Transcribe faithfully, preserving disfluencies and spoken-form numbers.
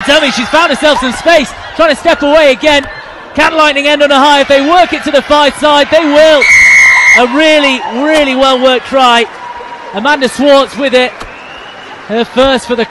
dummy. She's found herself some space, trying to step away again. Cat Lightning end on a high. If they work it to the five side, they will. A really, really well worked try. Amanda Swartz with it. Her first for the